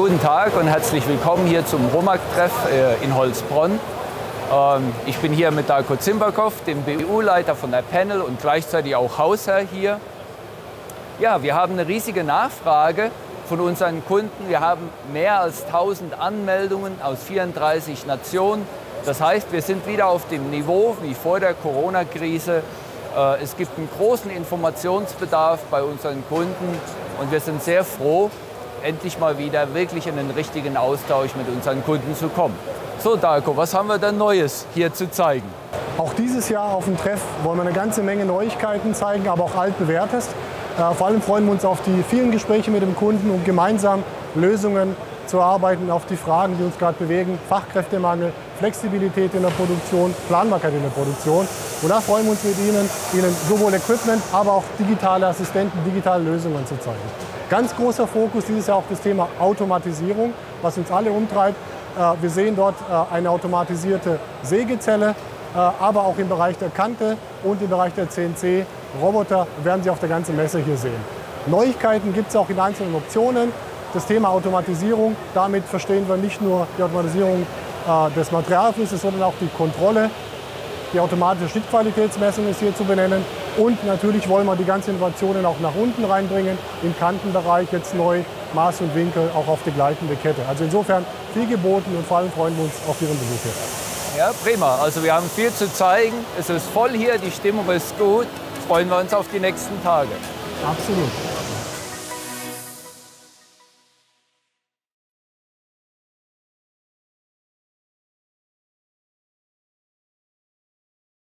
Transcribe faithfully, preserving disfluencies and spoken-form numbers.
Guten Tag und herzlich willkommen hier zum Romag-Treff in Holzbronn. Ich bin hier mit Darko Zimberkov, dem B U-Leiter von der Panel und gleichzeitig auch Hausherr hier. Ja, wir haben eine riesige Nachfrage von unseren Kunden. Wir haben mehr als tausend Anmeldungen aus vierunddreißig Nationen. Das heißt, wir sind wieder auf dem Niveau wie vor der Corona-Krise. Es gibt einen großen Informationsbedarf bei unseren Kunden und wir sind sehr froh, endlich mal wieder wirklich in den richtigen Austausch mit unseren Kunden zu kommen. So, Darko, was haben wir denn Neues hier zu zeigen? Auch dieses Jahr auf dem Treff wollen wir eine ganze Menge Neuigkeiten zeigen, aber auch altbewährtes. Äh, vor allem freuen wir uns auf die vielen Gespräche mit dem Kunden, um gemeinsam Lösungen zu erarbeiten auf die Fragen, die uns gerade bewegen. Fachkräftemangel, Flexibilität in der Produktion, Planbarkeit in der Produktion. Und da freuen wir uns mit Ihnen, Ihnen sowohl Equipment, aber auch digitale Assistenten, digitale Lösungen zu zeigen. Ganz großer Fokus dieses Jahr auch das Thema Automatisierung, was uns alle umtreibt. Wir sehen dort eine automatisierte Sägezelle, aber auch im Bereich der Kante und im Bereich der C N C-Roboter werden Sie auf der ganzen Messe hier sehen. Neuigkeiten gibt es auch in einzelnen Optionen. Das Thema Automatisierung, damit verstehen wir nicht nur die Automatisierung des Materialflusses, sondern auch die Kontrolle. Die automatische Schnittqualitätsmessung ist hier zu benennen. Und natürlich wollen wir die ganzen Innovationen auch nach unten reinbringen, im Kantenbereich jetzt neu, Maß und Winkel, auch auf die gleitende Kette. Also insofern viel geboten und vor allem freuen wir uns auf Ihren Besuch hier. Ja, prima. Also wir haben viel zu zeigen. Es ist voll hier, die Stimmung ist gut. Freuen wir uns auf die nächsten Tage. Absolut.